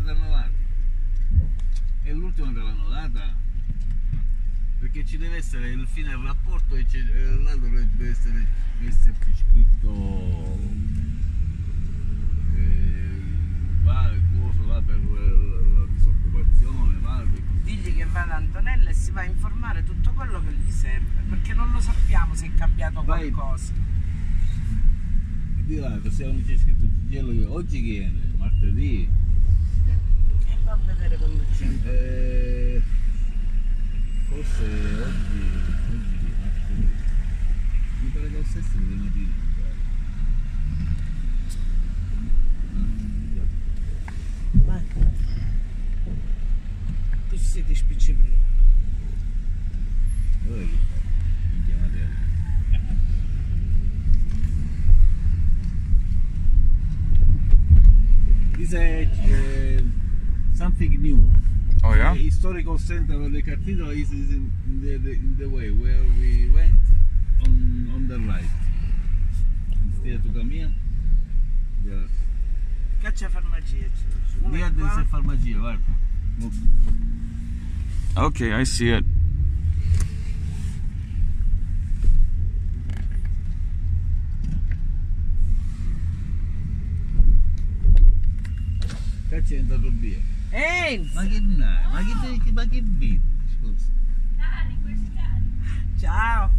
del 90. È l'ultima che l'hanno data. Perché ci deve essere il fine del rapporto e là dovrebbe esserci scritto va il coso là per la disoccupazione, va. Digli che va da Antonella e si va a informare tutto quello che gli serve, perché non lo sappiamo se è cambiato qualcosa. Di là, se non c'è scritto Gigello che oggi viene, martedì. E va a vedere quando c'è. Forse oggi martedì. Mi pare che lo stesso di mattina. Vai. Tu siete spiccicoli. Dove che fai? Mi chiamate. This is something new. Oh yeah? The historical center of the cathedral is in the way where we went on the right. Instead to come here. Yes. Caccia farmacia. Here there is a pharmacia, guarda. Look. Okay, I see it. Caccia è andato via. Ehi! Ma che vedi? Ma che vedi? Scusa. Ciao!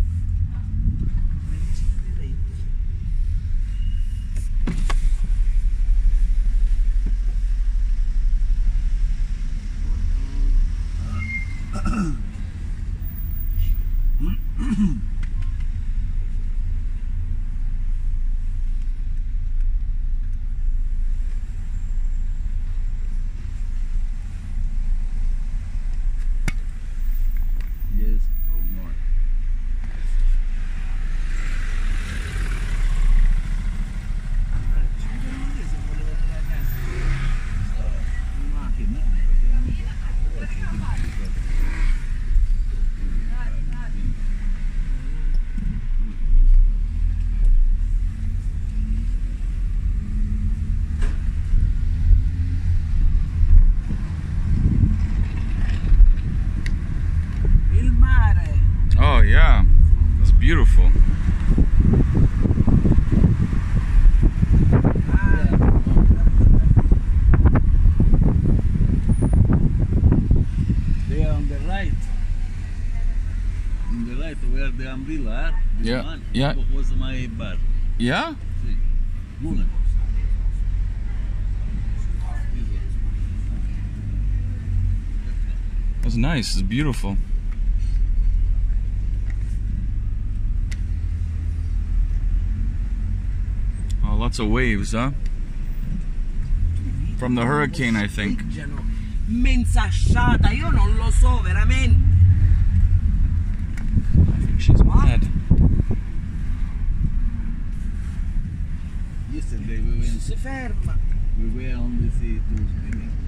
Yes, go north. Che merda, Il mare! Oh yeah, it's beautiful. They are on the right. On the right where the umbrella are. This Yeah, one yeah. was my bar. Yeah? Sì. Una cosa. That's nice, it's beautiful. Oh, lots of waves, huh? From the hurricane, I think. Immensa sciata, io non lo so veramente. I think she's mad. Yesterday we Si ferma. were on the sea to swimming.